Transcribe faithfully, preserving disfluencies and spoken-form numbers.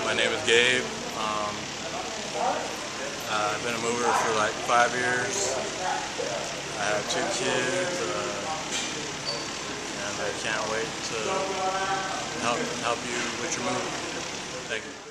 my name is Gabe. Um, uh, I've been a mover for like five years. I have two kids, uh, and I can't wait to help help you with your move. Thank you.